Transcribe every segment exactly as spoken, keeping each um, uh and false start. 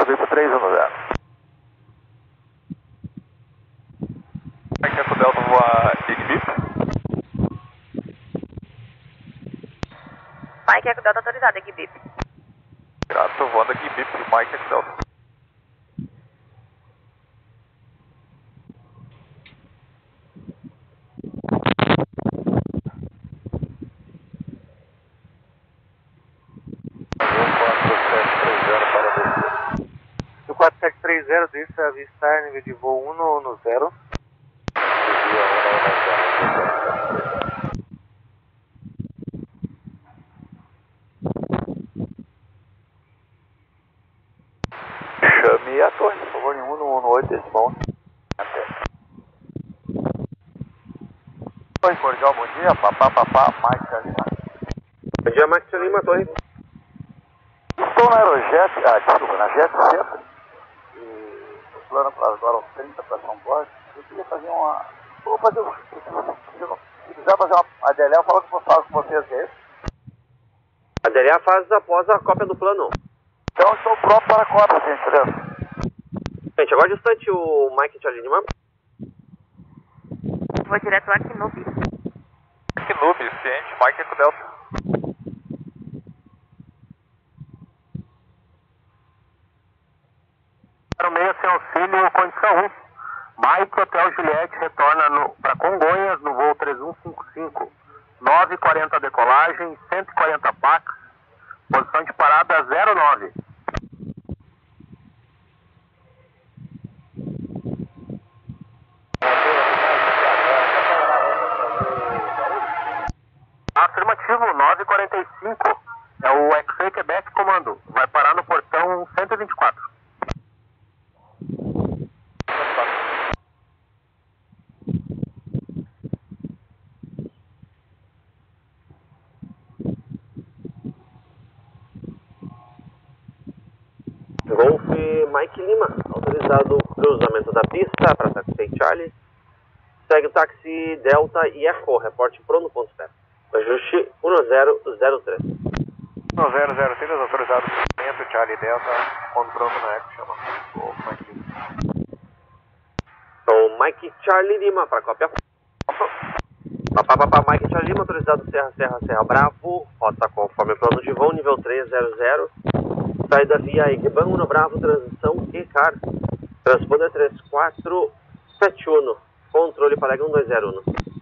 Bip três um zero. Mike Eco Delta voa Igbip. Mike Eco Delta autorizado, Igbip. Grato, voando Igbip, Mike Eco Delta. Do quatro sete três zero, disse avistar nível de voo um no zero. Chame a torre, por favor, em um no oito, esse bom. Oi, cordial, bom dia, papá, papá, Mike Lima. Bom dia, Mike Lima, torre. Estou na Aerojet, ah, desculpa, na Jet Center. E o plano para agora, uns trinta para São Borges. Eu queria fazer uma. Vou fazer um. Se quiser fazer uma. A D L A, fala que eu falo com vocês, que é isso? A D L A faz após a cópia do plano. Então estou pronto para a cópia, gentileza. Gente, agora distante o Mike Charlie Lima. Vou direto aqui no Bip. Aqui no ciente, Mike Eco Delta. Para o meio sem auxílio, condição um. Mike Hotel Juliette retorna para Congonhas no voo três um cinco cinco. nove e quarenta decolagem, cento e quarenta Pax. Posição de parada zero nove. Afirmativo, nove e quarenta e cinco. É o X-Ray Quebec comando. Vai parar no portão cento e vinte e quatro. Golf Mike Lima, autorizado cruzamento da pista para táxi Charlie. Segue o táxi Delta e Echo, reporte pronto, ponto zero. Ajuste um zero zero três. um zero zero três, autorizado cruzamento, Charlie Delta, ponto pronto na Echo, chama o Mike Lima. Então, Mike Charlie Lima, para cópia. Papá, papá, Mike Charlie Lima, autorizado Serra, Serra, Serra Bravo, rota conforme plano de voo, nível três zero zero. Saída via Equiban um Bravo, transição E C A R. Transponder três quatro sete um. Controle para um dois zero um.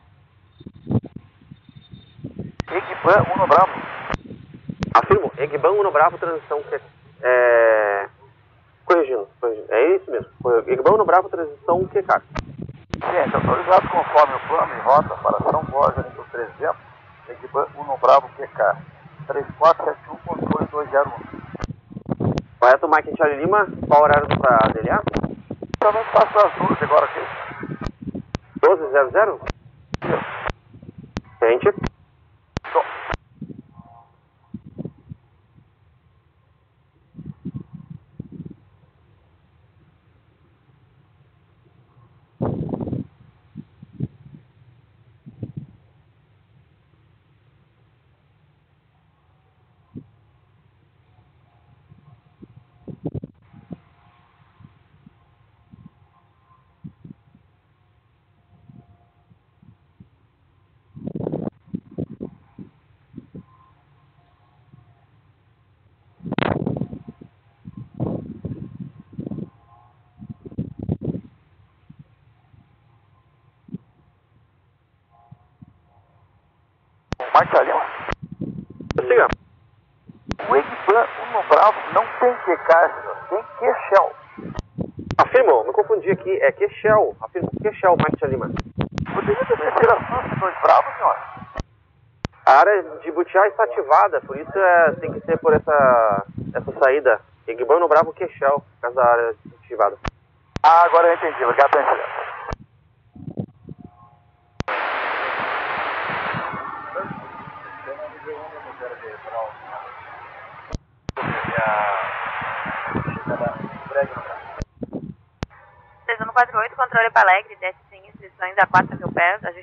Equiban um Bravo. Afirmo, Equiban um Bravo, transição que é... Corrigindo, corrigindo, é isso mesmo. Equiban um Bravo, transição Q C A R. Gente, autorizado conforme o plano e rota para São Borja, nível trezentos. Equiban um Bravo, Q C A R. três quatro sete um, controle dois zero um. Correto, Mike Charlie Lima, qual horário para a D L A? Também faço as duas agora aqui. doze zero zero? Gente. Tô. Mike Lima. Siga. O Equiban um Bravo não tem Q C A R, senhor. Tem Q Shell. Afirmo, me confundi aqui, é Q Shell. Afirmo, Q Shell, Mike Charlie Lima. Poderia também ser a SUS dois Bravos, senhor? A área de butiá está ativada, por isso é, tem que ser por essa, essa saída. Equiban um Bravo, Q Shell, por causa da área ativada. Ah, agora eu entendi. Obrigado pela incidência. três um quatro oito, controle para Alegre, desce sem inscrições a quatro mil pés,